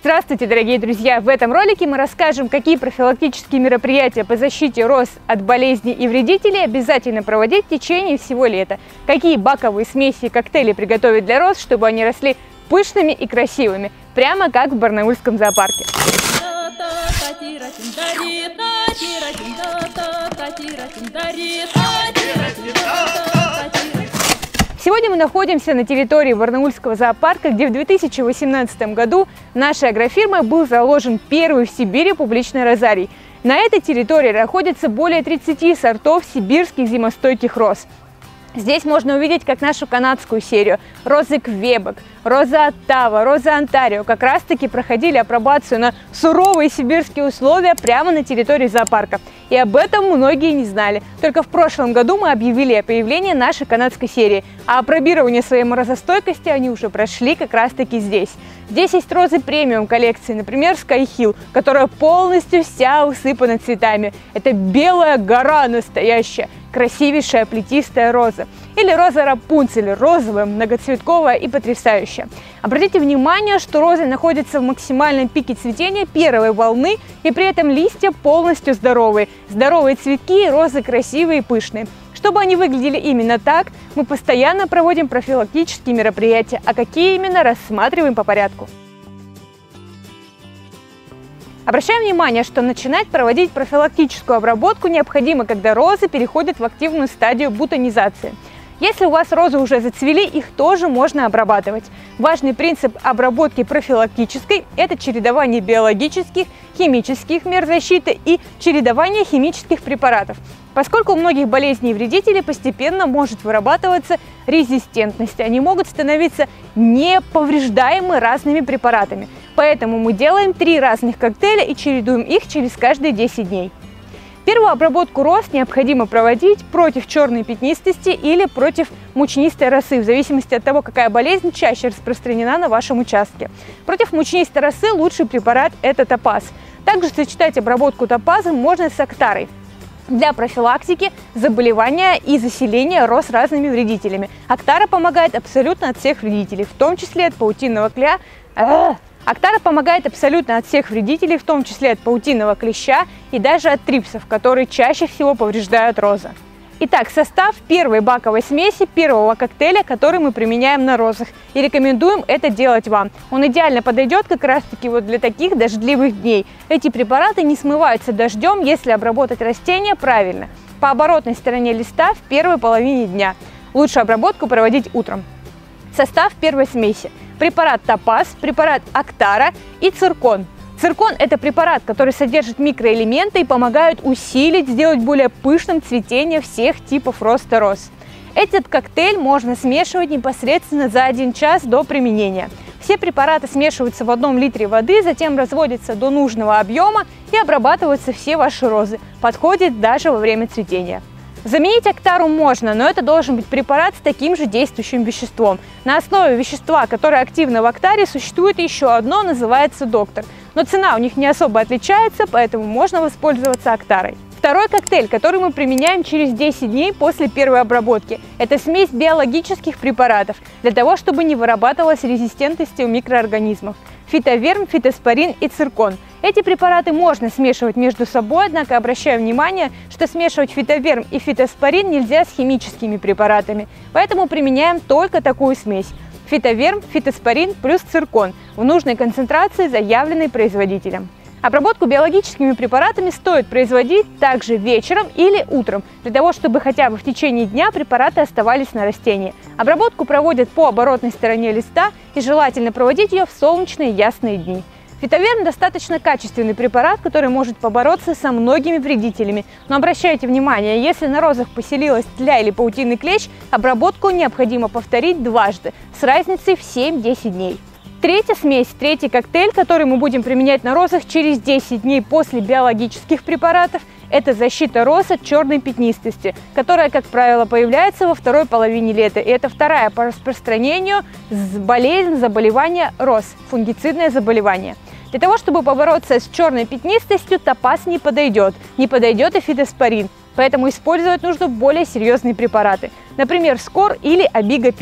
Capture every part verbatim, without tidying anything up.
Здравствуйте, дорогие друзья! В этом ролике мы расскажем, какие профилактические мероприятия по защите роз от болезней и вредителей обязательно проводить в течение всего лета, какие баковые смеси и коктейли приготовить для роз, чтобы они росли пышными и красивыми, прямо как в Барнаульском зоопарке. Сегодня мы находимся на территории Барнаульского зоопарка, где в две тысячи восемнадцатом году нашей агрофирмой был заложен первый в Сибири публичный розарий. На этой территории находится более тридцати сортов сибирских зимостойких роз. Здесь можно увидеть как нашу канадскую серию розы Квебек, роза Оттава, роза Онтарио как раз таки проходили апробацию на суровые сибирские условия прямо на территории зоопарка. И об этом многие не знали. Только в прошлом году мы объявили о появлении нашей канадской серии, а апробирование своей морозостойкости они уже прошли как раз таки здесь. Здесь есть розы премиум коллекции, например, Sky Hill, которая полностью вся усыпана цветами. Это белая гора настоящая, красивейшая плетистая роза. Или роза Рапунцель, розовая, многоцветковая и потрясающая. Обратите внимание, что розы находятся в максимальном пике цветения первой волны, и при этом листья полностью здоровые. Здоровые цветки, розы красивые и пышные. Чтобы они выглядели именно так, мы постоянно проводим профилактические мероприятия, а какие именно, рассматриваем по порядку. Обращаем внимание, что начинать проводить профилактическую обработку необходимо, когда розы переходят в активную стадию бутонизации. Если у вас розы уже зацвели, их тоже можно обрабатывать. Важный принцип обработки профилактической – это чередование биологических, химических мер защиты и чередование химических препаратов. Поскольку у многих болезней и вредителей постепенно может вырабатываться резистентность, они могут становиться неповреждаемы разными препаратами. Поэтому мы делаем три разных коктейля и чередуем их через каждые десять дней. Первую обработку роз необходимо проводить против черной пятнистости или против мучнистой росы, в зависимости от того, какая болезнь чаще распространена на вашем участке. Против мучнистой росы лучший препарат – это топаз. Также сочетать обработку топазом можно с актарой для профилактики заболевания и заселения роз разными вредителями. Актара помогает абсолютно от всех вредителей, в том числе от паутинного кля... Актара помогает абсолютно от всех вредителей, в том числе от паутинного клеща и даже от трипсов, которые чаще всего повреждают розы. Итак, состав первой баковой смеси, первого коктейля, который мы применяем на розах. И рекомендуем это делать вам. Он идеально подойдет как раз таки вот для таких дождливых дней. Эти препараты не смываются дождем, если обработать растения правильно. По оборотной стороне листа в первой половине дня. Лучше обработку проводить утром. Состав первой смеси. Препарат топаз, препарат актара и циркон. Циркон – это препарат, который содержит микроэлементы и помогает усилить, сделать более пышным цветение всех типов роста роз. Этот коктейль можно смешивать непосредственно за один час до применения. Все препараты смешиваются в одном литре воды, затем разводятся до нужного объема и обрабатываются все ваши розы. Подходит даже во время цветения. Заменить актару можно, но это должен быть препарат с таким же действующим веществом. На основе вещества, которое активно в актаре, существует еще одно, называется доктор. Но цена у них не особо отличается, поэтому можно воспользоваться актарой. Второй коктейль, который мы применяем через десять дней после первой обработки, это смесь биологических препаратов, для того, чтобы не вырабатывалась резистентность у микроорганизмов. Фитоверм, фитоспорин и циркон. Эти препараты можно смешивать между собой, однако обращаю внимание, что смешивать фитоверм и фитоспорин нельзя с химическими препаратами, поэтому применяем только такую смесь. Фитоверм, фитоспорин плюс циркон в нужной концентрации, заявленной производителем. Обработку биологическими препаратами стоит производить также вечером или утром, для того, чтобы хотя бы в течение дня препараты оставались на растении. Обработку проводят по оборотной стороне листа и желательно проводить ее в солнечные ясные дни. Фитоверм достаточно качественный препарат, который может побороться со многими вредителями. Но обращайте внимание, если на розах поселилась тля или паутинный клещ, обработку необходимо повторить дважды, с разницей в семь-десять дней. Третья смесь, третий коктейль, который мы будем применять на розах через десять дней после биологических препаратов, это защита роз от черной пятнистости, которая, как правило, появляется во второй половине лета. И это вторая по распространению болезнь, заболевание роз, фунгицидное заболевание. Для того, чтобы побороться с черной пятнистостью, топаз не подойдет, не подойдет и фитоспорин. Поэтому использовать нужно более серьезные препараты, например, Скор или Абиго Пик.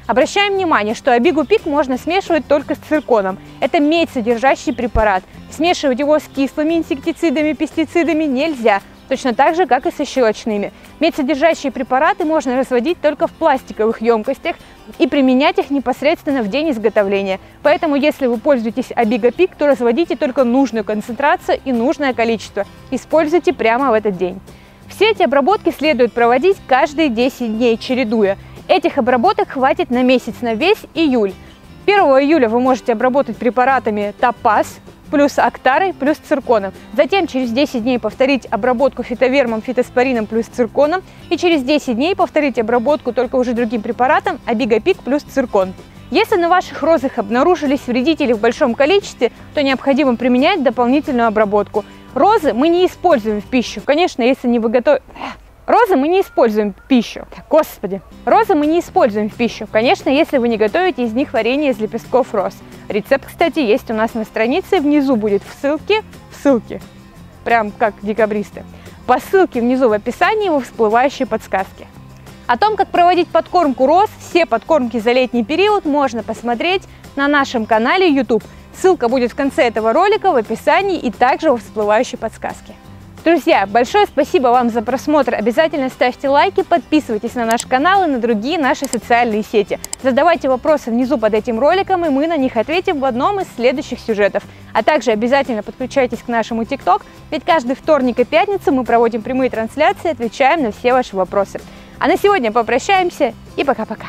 Обращаем внимание, что Абигу Пик можно смешивать только с цирконом. Это медь-содержащий препарат. Смешивать его с кислыми инсектицидами, пестицидами нельзя, точно так же, как и со щелочными. Медь-содержащие препараты можно разводить только в пластиковых емкостях и применять их непосредственно в день изготовления. Поэтому, если вы пользуетесь Абиго Пик, то разводите только нужную концентрацию и нужное количество. Используйте прямо в этот день. Все эти обработки следует проводить каждые десять дней, чередуя. Этих обработок хватит на месяц, на весь июль. первого июля вы можете обработать препаратами Топаз плюс Актарой плюс цирконом. Затем через десять дней повторить обработку фитовермом, фитоспорином плюс цирконом. И через десять дней повторить обработку только уже другим препаратом Абиго Пик плюс циркон. Если на ваших розах обнаружились вредители в большом количестве, то необходимо применять дополнительную обработку. Розы мы не используем в пищу. Конечно, если не вы готовите... Розы мы не используем в пищу. Господи. Розы мы не используем в пищу. Конечно, если вы не готовите из них варенье из лепестков роз. Рецепт, кстати, есть у нас на странице. Внизу будет в ссылке. В ссылке. Прям как декабристы. По ссылке внизу в описании во всплывающей подсказке. О том, как проводить подкормку роз, все подкормки за летний период можно посмотреть на нашем канале YouTube. Ссылка будет в конце этого ролика, в описании и также во всплывающей подсказке. Друзья, большое спасибо вам за просмотр. Обязательно ставьте лайки, подписывайтесь на наш канал и на другие наши социальные сети. Задавайте вопросы внизу под этим роликом, и мы на них ответим в одном из следующих сюжетов. А также обязательно подключайтесь к нашему ТикТок, ведь каждый вторник и пятницу мы проводим прямые трансляции и отвечаем на все ваши вопросы. А на сегодня попрощаемся и пока-пока.